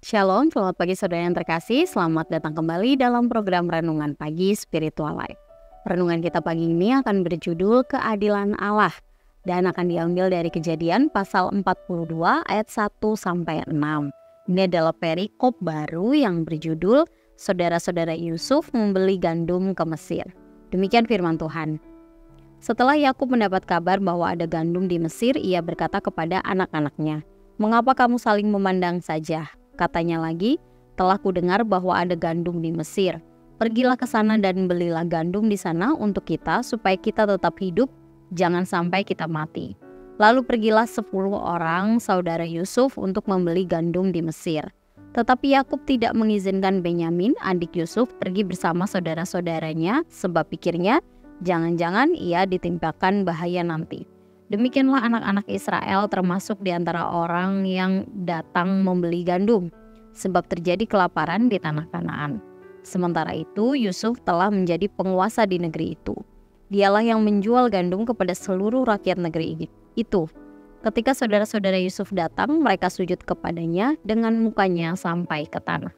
Shalom, selamat pagi saudara yang terkasih. Selamat datang kembali dalam program Renungan Pagi Spiritual Life. Renungan kita pagi ini akan berjudul Keadilan Allah dan akan diambil dari Kejadian pasal 42 ayat 1-6. Ini adalah perikop baru yang berjudul Saudara-saudara Yusuf membeli gandum ke Mesir. Demikian firman Tuhan. Setelah Yakub mendapat kabar bahwa ada gandum di Mesir, ia berkata kepada anak-anaknya, "Mengapa kamu saling memandang saja?" Katanya lagi, "Telah kudengar bahwa ada gandum di Mesir. Pergilah ke sana dan belilah gandum di sana untuk kita supaya kita tetap hidup, jangan sampai kita mati." Lalu pergilah 10 orang saudara Yusuf untuk membeli gandum di Mesir. Tetapi Yakub tidak mengizinkan Benyamin, adik Yusuf, pergi bersama saudara-saudaranya sebab pikirnya, jangan-jangan ia ditimpakan bahaya nanti. Demikianlah anak-anak Israel termasuk di antara orang yang datang membeli gandum, sebab terjadi kelaparan di tanah Kanaan. Sementara itu Yusuf telah menjadi penguasa di negeri itu. Dialah yang menjual gandum kepada seluruh rakyat negeri itu. Ketika saudara-saudara Yusuf datang, mereka sujud kepadanya dengan mukanya sampai ke tanah.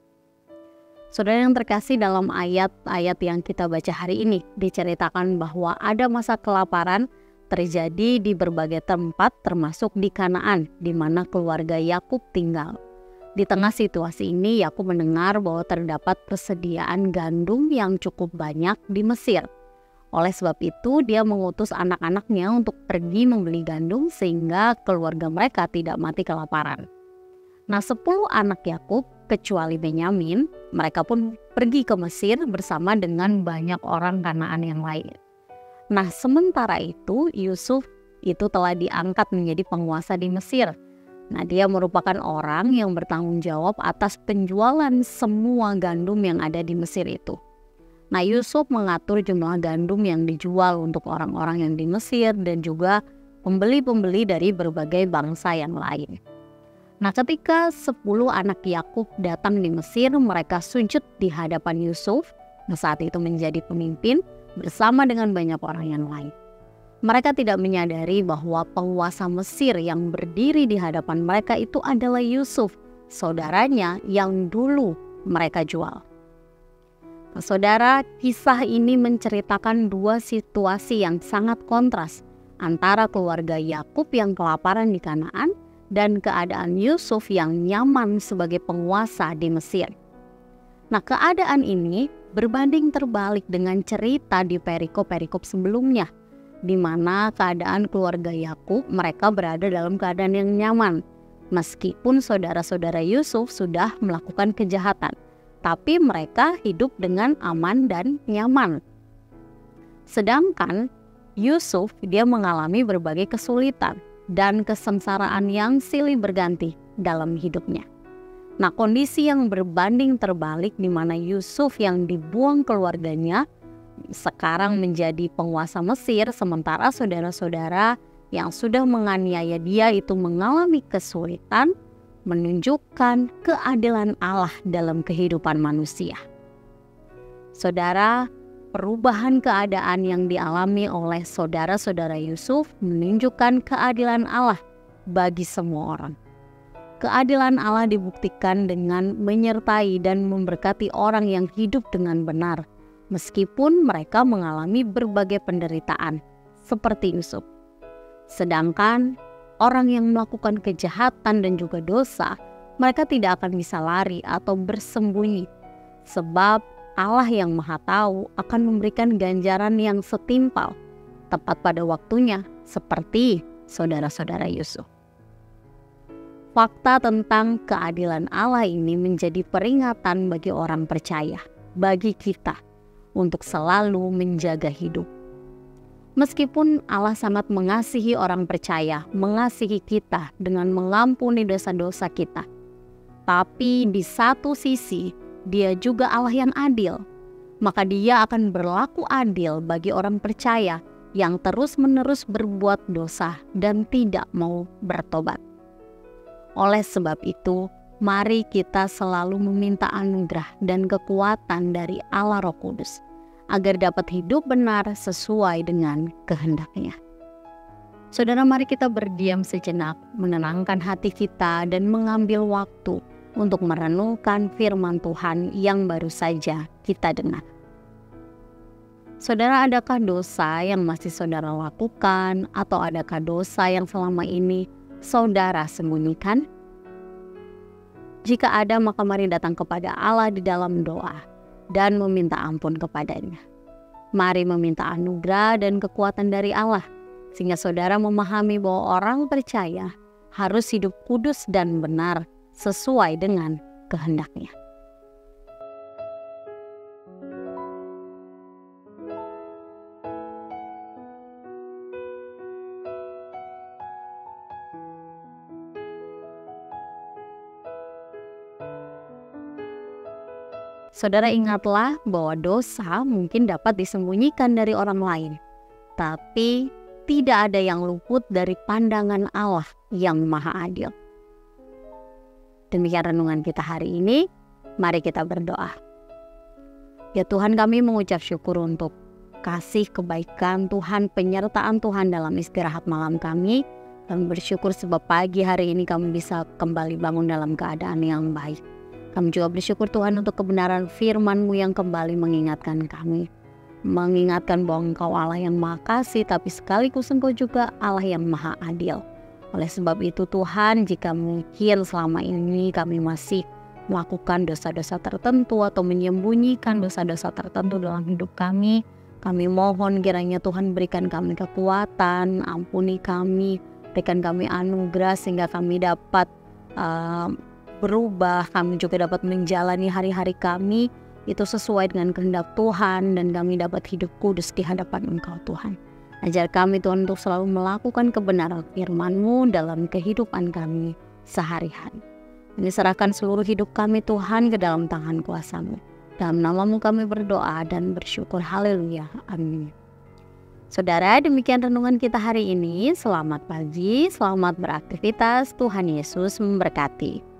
Saudara yang terkasih, dalam ayat-ayat yang kita baca hari ini diceritakan bahwa ada masa kelaparan terjadi di berbagai tempat termasuk di Kanaan di mana keluarga Yakub tinggal. Di tengah situasi ini Yakub mendengar bahwa terdapat persediaan gandum yang cukup banyak di Mesir. Oleh sebab itu dia mengutus anak-anaknya untuk pergi membeli gandum sehingga keluarga mereka tidak mati kelaparan. Nah, 10 anak Yakub kecuali Benyamin, mereka pun pergi ke Mesir bersama dengan banyak orang Kanaan yang lain. Nah, sementara itu Yusuf itu telah diangkat menjadi penguasa di Mesir. Nah, dia merupakan orang yang bertanggung jawab atas penjualan semua gandum yang ada di Mesir itu. Nah, Yusuf mengatur jumlah gandum yang dijual untuk orang-orang yang di Mesir dan juga pembeli-pembeli dari berbagai bangsa yang lain. Nah, ketika 10 anak Yakub datang di Mesir, mereka sujud di hadapan Yusuf, yang saat itu menjadi pemimpin, bersama dengan banyak orang yang lain. Mereka tidak menyadari bahwa penguasa Mesir yang berdiri di hadapan mereka itu adalah Yusuf, saudaranya yang dulu mereka jual. Nah, saudara, kisah ini menceritakan dua situasi yang sangat kontras antara keluarga Yakub yang kelaparan di Kanaan dan keadaan Yusuf yang nyaman sebagai penguasa di Mesir. Nah, keadaan ini berbanding terbalik dengan cerita di perikop-perikop sebelumnya, di mana keadaan keluarga Yakub mereka berada dalam keadaan yang nyaman. Meskipun saudara-saudara Yusuf sudah melakukan kejahatan, tapi mereka hidup dengan aman dan nyaman. Sedangkan Yusuf dia mengalami berbagai kesulitan dan kesengsaraan yang silih berganti dalam hidupnya. Nah, kondisi yang berbanding terbalik di mana Yusuf yang dibuang keluarganya sekarang menjadi penguasa Mesir, sementara saudara-saudara yang sudah menganiaya dia itu mengalami kesulitan, menunjukkan keadilan Allah dalam kehidupan manusia. Saudara, perubahan keadaan yang dialami oleh saudara-saudara Yusuf menunjukkan keadilan Allah bagi semua orang. Keadilan Allah dibuktikan dengan menyertai dan memberkati orang yang hidup dengan benar, meskipun mereka mengalami berbagai penderitaan, seperti Yusuf. Sedangkan orang yang melakukan kejahatan dan juga dosa, mereka tidak akan bisa lari atau bersembunyi, sebab Allah yang Maha Tahu akan memberikan ganjaran yang setimpal, tepat pada waktunya, seperti saudara-saudara Yusuf. Fakta tentang keadilan Allah ini menjadi peringatan bagi orang percaya, bagi kita, untuk selalu menjaga hidup. Meskipun Allah sangat mengasihi orang percaya, mengasihi kita dengan mengampuni dosa-dosa kita, tapi di satu sisi Dia juga Allah yang adil. Maka Dia akan berlaku adil bagi orang percaya yang terus-menerus berbuat dosa dan tidak mau bertobat. Oleh sebab itu, mari kita selalu meminta anugerah dan kekuatan dari Allah Roh Kudus, agar dapat hidup benar sesuai dengan kehendak-Nya. Saudara, mari kita berdiam sejenak, menenangkan hati kita dan mengambil waktu untuk merenungkan firman Tuhan yang baru saja kita dengar. Saudara, adakah dosa yang masih saudara lakukan, atau adakah dosa yang selama ini saudara sembunyikan? Jika ada, maka mari datang kepada Allah di dalam doa dan meminta ampun kepadanya. Mari meminta anugerah dan kekuatan dari Allah, sehingga saudara memahami bahwa orang percaya harus hidup kudus dan benar sesuai dengan kehendaknya. Saudara, ingatlah bahwa dosa mungkin dapat disembunyikan dari orang lain, tapi tidak ada yang luput dari pandangan Allah yang Maha Adil. Demikian renungan kita hari ini. Mari kita berdoa. Ya Tuhan, kami mengucap syukur untuk kasih kebaikan Tuhan, penyertaan Tuhan dalam istirahat malam kami. Kami bersyukur sebab pagi hari ini kami bisa kembali bangun dalam keadaan yang baik. Kami juga bersyukur Tuhan untuk kebenaran firman-Mu yang kembali mengingatkan kami. Mengingatkan bahwa Engkau Allah yang Maha Kasih, tapi sekaligus Engkau juga Allah yang Maha Adil. Oleh sebab itu Tuhan, jika mungkin selama ini kami masih melakukan dosa-dosa tertentu atau menyembunyikan dosa-dosa tertentu dalam hidup kami mohon kiranya Tuhan berikan kami kekuatan, ampuni kami, berikan kami anugerah sehingga kami dapat berubah, kami juga dapat menjalani hari-hari kami itu sesuai dengan kehendak Tuhan, dan kami dapat hidup kudus di hadapan Engkau Tuhan. Ajar kami Tuhan untuk selalu melakukan kebenaran firman-Mu dalam kehidupan kami sehari-hari. Kami serahkan seluruh hidup kami Tuhan ke dalam tangan kuasa-Mu. Dalam nama-Mu kami berdoa dan bersyukur. Haleluya. Amin. Saudara, demikian renungan kita hari ini. Selamat pagi, selamat beraktivitas. Tuhan Yesus memberkati.